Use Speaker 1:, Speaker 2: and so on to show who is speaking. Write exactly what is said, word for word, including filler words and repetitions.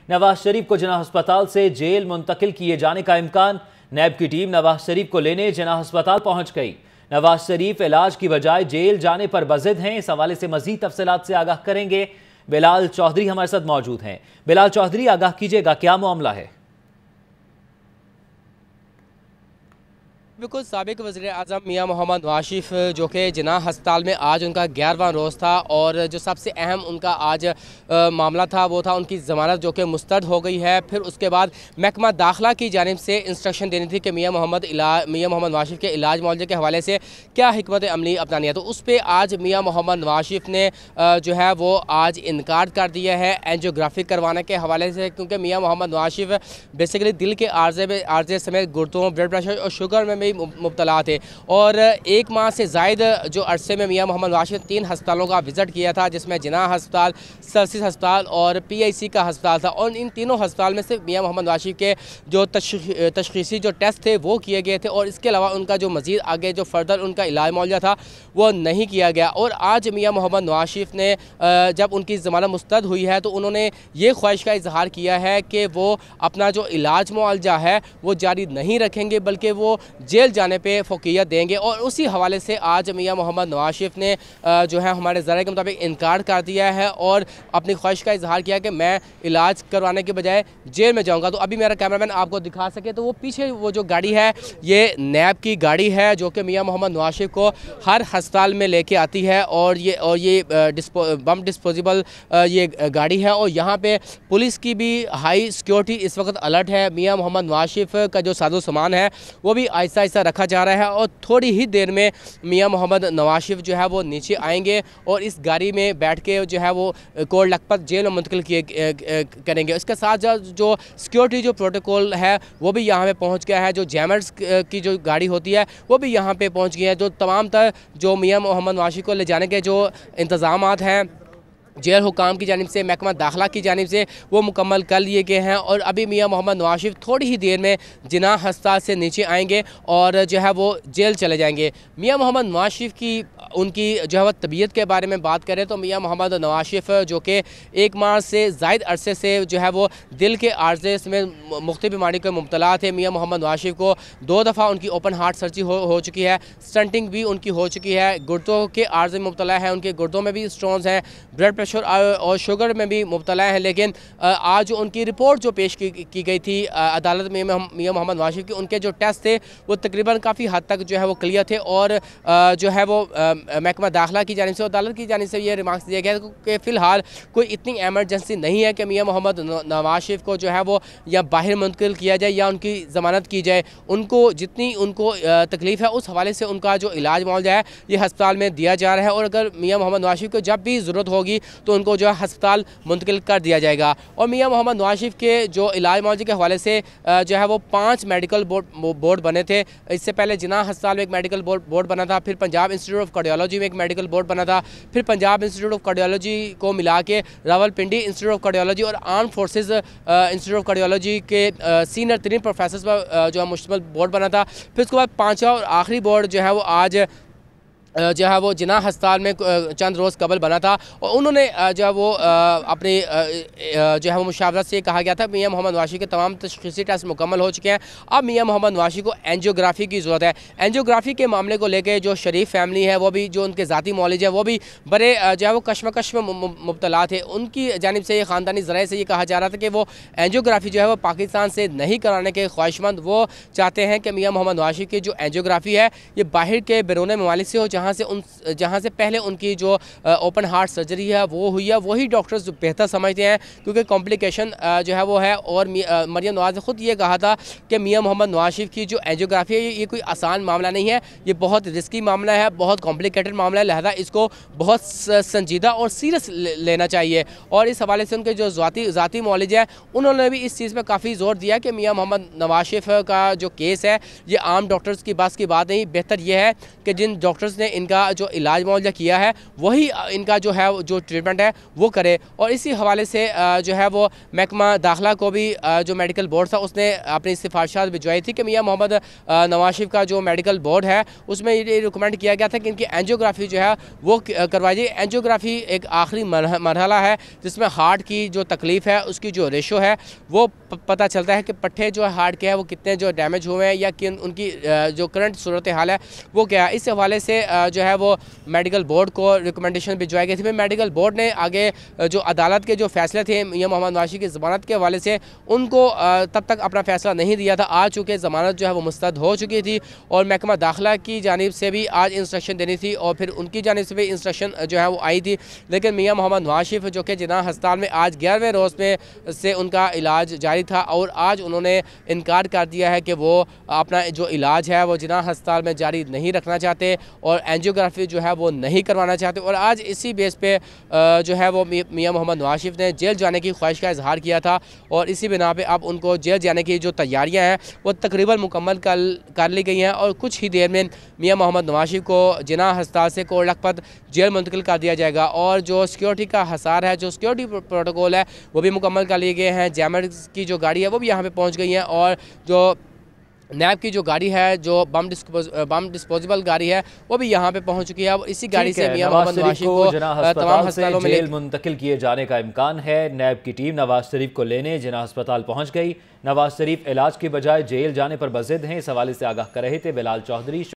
Speaker 1: नवाज शरीफ को जिना अस्पताल से जेल मुंतकिल किए जाने का इम्कान। नैब की टीम नवाज शरीफ को लेने जिना अस्पताल पहुंच गई। नवाज शरीफ इलाज की बजाय जेल जाने पर बजिद हैं। इस हवाले से मजीद तफसीलात से आगाह करेंगे। बिलाल चौधरी हमारे साथ मौजूद हैं। बिलाल चौधरी, आगाह कीजिएगा, क्या मामला है?
Speaker 2: बिल्कुल, साबिक वज़ीर आज़म मियाँ मोहम्मद नवाज शरीफ जो कि जिनाह हस्पताल में आज उनका ग्यारहवां रोज़ था और जो सबसे अहम उनका आज आ, मामला था वो था उनकी ज़मानत जो कि मुस्तरद हो गई है। फिर उसके बाद महकमा दाखिला की जानिब से इंस्ट्रक्शन देनी थी कि मियाँ मोहम्मद मियाँ मोहम्मद नवाज शरीफ के इलाज मुआवजे के हवाले से क्या हिकमत अमली अपनानी है। तो उस पर आज मियाँ मोहम्मद नवाज शरीफ ने आ, जो है वो आज इनकार कर दिया है एंजियोग्राफी करवाने के हवाले से, क्योंकि मियाँ मोहम्मद नवाज शरीफ बेसिकली दिल के आर्जे में आर्जे समेत गुर्दों, ब्लड प्रेशर और शुगर में मुब्तला थे और एक माह से ज़ायद जो अरसे में मियाँ मोहम्मद नवाज शरीफ तीन हस्पतालों का विज़िट किया था, जिसमें जिनाह हस्पताल, सर्सिस हस्पताल और पी आई सी का हस्पताल था। और इन तीनों हस्पताल में से मियाँ मोहम्मद नवाज शरीफ के जो तशख़ीसी जो टेस्ट थे वो किए गए थे और इसके अलावा उनका जो मज़ीद आगे जो फर्दर उनका इलाज मुआवजा था वो नहीं किया गया। और आज मियाँ मोहम्मद नवाज शरीफ ने जब उनकी ज़मानत मुस्तरद हुई है तो उन्होंने ये ख्वाहिश का इजहार किया है कि वो अपना जो इलाज मुआवजा है वो जारी नहीं रखेंगे, बल्कि वो जेल जाने पे फ़ौक़ियत देंगे। और उसी हवाले से आज मियाँ मोहम्मद नवाज शरीफ ने जो है हमारे ज़राए के मुताबिक इनकार कर दिया है और अपनी ख्वाहिश का इजहार किया कि मैं इलाज करवाने के बजाय जेल में जाऊंगा। तो अभी मेरा कैमरामैन आपको दिखा सके तो वो पीछे वो जो गाड़ी है ये नैब की गाड़ी है जो कि मियाँ मोहम्मद नवाज शरीफ को हर हस्पताल में लेके आती है और ये और ये डिस्पो, बम डिस्पोजेबल ये गाड़ी है। और यहाँ पे पुलिस की भी हाई सिक्योरिटी इस वक्त अलर्ट है। मियाँ मोहम्मद नवाज शरीफ का जो साजो सामान है वो भी आहिस्ता आहिस्ता रखा जा रहा है और थोड़ी ही देर में मियाँ मोहम्मद नवाज शरीफ जो है वो नीचे आएंगे और इस गाड़ी में बैठ के जो है वो कोट लखपत जेल में मुंतकिल किए करेंगे। इसके साथ जो सिक्योरिटी जो प्रोटोकॉल है वो भी यहाँ पे पहुँच गया है। जो जैमर्स की जो गाड़ी होती है वो भी यहाँ पे पहुँच गई है। जो तमाम तर जो मियाँ मोहम्मद नवाज शरीफ को ले जाने के जो इंतज़ामात हैं जेल हुकाम की जानिब से, महकमा दाखिला की जानिब से वो मुकम्मल कर लिए गए हैं। और अभी मियाँ मोहम्मद नवाज शरीफ थोड़ी ही देर में जिनाह हस्पताल से नीचे आएंगे और जो है वो जेल चले जाएंगे। मियाँ मोहम्मद नवाज शरीफ की उनकी जो है वह तबीयत के बारे में बात करें तो मियाँ मोहम्मद नवाज शरीफ जो कि एक माह से ज़ायद अरसे से जो है वो दिल के आर्जे में मुख्तलिफ बीमारी के मुब्तला थे। मियाँ मोहम्मद नवाज शरीफ को दो दफ़ा उनकी ओपन हार्ट सर्जरी हो, हो चुकी है, स्टंटिंग भी उनकी हो चुकी है, गुर्दों के आर्जे में मुब्तला है, उनके गुर्दों में भी स्टोन्स हैं, ब्लड प्रेशर और शुगर में भी मुब्तला है। लेकिन आज उनकी रिपोर्ट जो पेश की, की गई थी अदालत में मियाँ मोहम्मद नवाज शरीफ की, उनके जो टेस्ट थे वो तकरीबन काफ़ी हद तक जो है वो क्लियर थे और जो है वो महकमा दाखिला की जानिब से, अदालत की जानिब से ये रिमार्क्स दिया गया कि फ़िलहाल कोई इतनी एमरजेंसी नहीं है कि मियाँ मोहम्मद नवाज शरीफ को जो है वो या बाहर मुंतकिल किया जाए या उनकी ज़मानत की जाए। उनको जितनी उनको तकलीफ़ है उस हवाले से उनका जो इलाज मुआवजा है ये हस्पताल में दिया जा रहा है और अगर मियाँ मोहम्मद नवाज शरीफ को जब भी ज़रूरत होगी तो उनको जो है हस्पताल मुंतकिल कर दिया जाएगा। और मियाँ मोहम्मद नवाज शरीफ के जो इलाज मुआवजे के हवाले से जो है वो पाँच मेडिकल बोर्ड बोर्ड बने थे। इससे पहले जिनाह हस्पताल में एक मेडिकल बोर्ड बोर्ड बना था, फिर पंजाब इंस्टीट्यूट ऑफ कार्डियोलॉजी में एक मेडिकल बोर्ड बना था, फिर पंजाब इंस्टीट्यूट ऑफ कार्डियोलॉजी को मिला के रावलपिंडी इंस्टीट्यूट ऑफ कार्डियोलॉजी और arm forces institute of cardiology के सीनियर तीन प्रोफेसर्स पर जो है मुश्तमिल बोर्ड बना था। फिर उसके बाद पाँचवा और आखिरी बोर्ड जो है वो आज जो है वो जिनाह हस्पताल में चंद रोज़ कबल बना था और उन्होंने जो है वो अपनी जो है वो मुशावरत से कहा गया था मियाँ मोहम्मद नवाज शरीफ के तमाम तशख़ीसी टेस्ट मुकम्मल हो चुके हैं। अब मियाँ मोहम्मद नवाज शरीफ को एंजियोग्राफी की ज़रूरत है। एंजियोग्राफी के मामले को लेकर जो शरीफ फैमिली है वो भी, जो उनके ज़ाती मौलिज है वो भी बड़े जो है वो कश्मकश में मुब्तला थे। उनकी जानिब से ये ख़ानदानी ज़राए से ये कहा जा रहा था कि वो एंजियोग्राफी जो है वो पाकिस्तान से नहीं कराने के ख्वाहिशमंद वो चाहते हैं कि मियाँ मोहम्मद नवाज शरीफ की जो एंजियोग्राफी है ये बाहर के बैरून ममालिक से हो, जहाँ से उन जहाँ से पहले उनकी जो ओपन हार्ट सर्जरी है वो हुई है, वही डॉक्टर्स बेहतर समझते हैं क्योंकि कॉम्प्लिकेशन जो है वो है। और मरियम नवाज ने ख़ुद ये कहा था कि मियाँ मोहम्मद नवाज शरीफ की जो एंजियोग्राफी है ये कोई आसान मामला नहीं है, ये बहुत रिस्की मामला है, बहुत कॉम्प्लिकेटेड मामला है, लिहाजा इसको बहुत संजीदा और सीरियस लेना चाहिए। और इस हवाले से उनके जो ज़ाती ज़ाती मौलिज है उन्होंने भी इस चीज़ पर काफ़ी ज़ोर दिया कि मियाँ मोहम्मद नवाज शरीफ का जो केस है ये आम डॉक्टर्स की बस की बात नहीं, बेहतर यह है कि जिन डॉक्टर्स ने इनका जो इलाज मुआवजा किया है वही इनका जो है जो ट्रीटमेंट है वो करे। और इसी हवाले से जो है वो महकमा दाखिला को भी जो मेडिकल बोर्ड था उसने अपनी सिफारिशात भिजवाई थी कि मियाँ मोहम्मद नवाज शरीफ का जो मेडिकल बोर्ड है उसमें ये रिकमेंड किया गया था कि इनकी एंजियोग्राफी जो है वो करवाई जाए। एंजियोग्राफी एक आखिरी मरहला है जिसमें हार्ट की जो तकलीफ़ है उसकी जो रेशो है वो पता चलता है कि पट्टे जो हार्ट के हैं वो कितने जो डैमेज हुए हैं या कि उनकी जो करंट सूरत हाल है वो क्या है। इस हवाले से जो है वो मेडिकल बोर्ड को रिकमेंडेशन भिजवाई गई थी। फिर मेडिकल बोर्ड ने आगे जो अदालत के जो फैसले थे मियाँ मोहम्मद नवाज शरीफ की ज़मानत के हवाले से उनको तब तक अपना फैसला नहीं दिया था। आज चूँकि ज़मानत जो है वो मुस्तरद हो चुकी थी और महकमा दाखिला की जानिब से भी आज इंस्ट्रक्शन देनी थी और फिर उनकी जानिब से भी इंस्ट्रक्शन जो है वो आई थी। लेकिन मियाँ मोहम्मद नवाज शरीफ जो कि जिन्ना अस्पताल में आज ग्यारहवें रोज़ में से उनका इलाज जारी था और आज उन्होंने इनकार कर दिया है कि वो अपना जो इलाज है वो जिन्ना अस्पताल में जारी नहीं रखना चाहते और एंजियोग्राफी जो है वो नहीं करवाना चाहते। और आज इसी बेस पे जो है वो मियाँ मोहम्मद नवाज शरीफ ने जेल जाने की ख्वाहिश का इजहार किया था और इसी बिना पे अब उनको जेल जाने की जो तैयारियां हैं वो तकरीबन मुकम्मल कर कर ली गई हैं और कुछ ही देर में मियाँ मोहम्मद नवाज शरीफ को जिन्ना अस्पताल से कोट लखपत जेल मुंतकिल कर दिया जाएगा। और जो सिक्योरिटी का हसार है, जो सिक्योरिटी प्रोटोकॉल है वो भी मुकम्मल कर लिए गए हैं। जैमर की जो गाड़ी है वो भी यहाँ पे पहुँच गई है और जो नैब की जो गाड़ी है जो बम डिस्पोज बम डिस्पोजेबल गाड़ी है वो भी यहाँ पे पहुँच चुकी है। अब इसी गाड़ी से मियाँ मोहम्मद नवाज शरीफ को तमाम अस्पतालों में
Speaker 1: जेल मुंतकिल किए जाने का इम्कान है। नैब की टीम नवाज शरीफ को लेने जिन्ना अस्पताल पहुँच गई। नवाज शरीफ इलाज के बजाय जेल जाने पर बजिद हैं, इस हवाले से आगाह कर रहे थे बिलाल चौधरी।